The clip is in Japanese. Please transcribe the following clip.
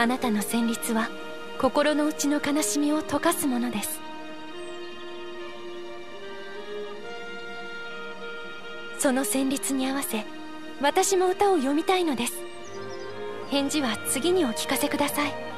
あなたの旋律は心の内の悲しみを溶かすものです。その旋律に合わせ私も歌を詠みたいのです。返事は次にお聞かせください。